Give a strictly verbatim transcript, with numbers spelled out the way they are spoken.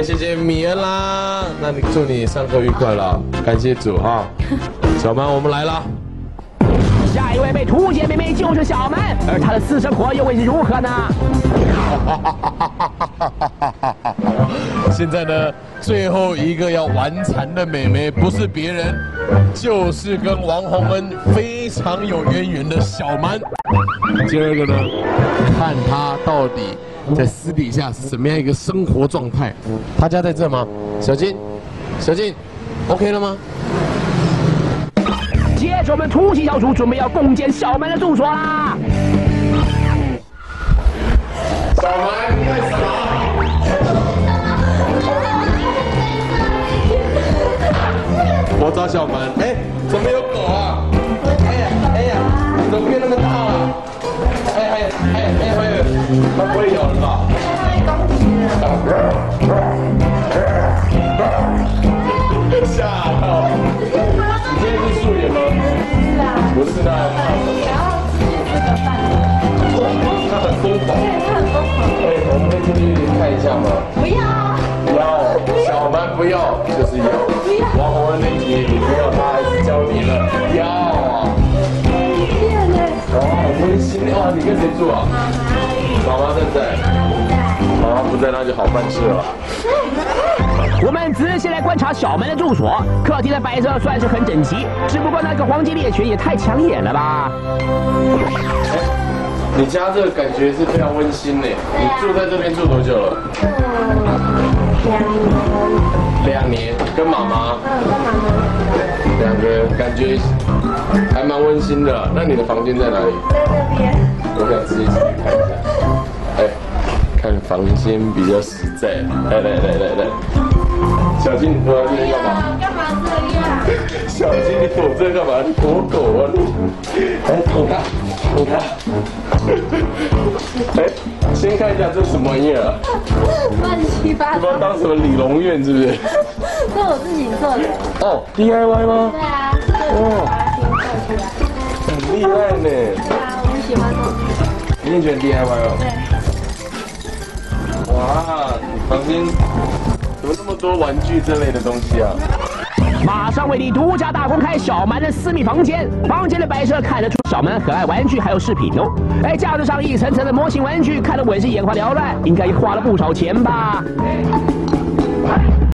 谢谢米恩啦，那你祝你上课愉快了，感谢主啊。小曼，我们来了。 下一位被凸显妹妹就是小曼，而她的私生活又会是如何呢？ 现在呢，最后一个要完残的妹妹不是别人，就是跟王洪恩非常有渊源的小曼。第二个呢，看她到底在私底下是什么样一个生活状态。她家在这吗？小金，小金 ，OK 了吗？ 接着我们突袭小组准备要攻坚小曼的住所啦！ 小曼，你干什么？我找小曼，哎，怎么有狗啊？哎呀，哎呀，怎么变那么大了？哎哎哎哎哎，它不会咬人吧？吓到！你今天是素颜吗？不是的，他很疯狂。哎，我们可以进去看一下吗？不要。要，小曼不要，就是要。王洪恩那集你不要，他还是教你了。要啊。哦，很温馨啊！你跟谁住啊？妈妈在不在？妈妈不在，那就好办事了。 我们仔细来观察小曼的住所，客厅的摆设算是很整齐，只不过那个黄金猎犬也太抢眼了吧！ 哎，你家这个感觉是非常温馨呢。你住在这边住多久了？ 住两年。 两年，跟妈妈。 嗯，跟妈妈。 两个感觉还蛮温馨的。那你的房间在哪里？ 在这边。 我想自己进去看一下。哎，看房间比较实在。来来来来来。小金，你躲在这里干嘛？ 干嘛这样？ 小金，你躲这干嘛？你躲狗啊你！哎，躲它，躲它。哎，先看一下这是什么玩意儿？ 乱七八你把它当什么理容院是不是？ 这我自己做的。 哦 ，D I Y 吗？ 对啊，这个我把它拼凑出来。 很厉害呢。 对啊，我很喜欢这种。 你也觉得 D I Y 哦？ 对。 哇，你房间怎么那么多玩具这类的东西啊？ 马上为你独家大公开小曼的私密房间，房间的摆设看得出小曼很爱玩具还有饰品哦。哎，架子上一层层的模型玩具，看得我也是眼花缭乱，应该也花了不少钱吧？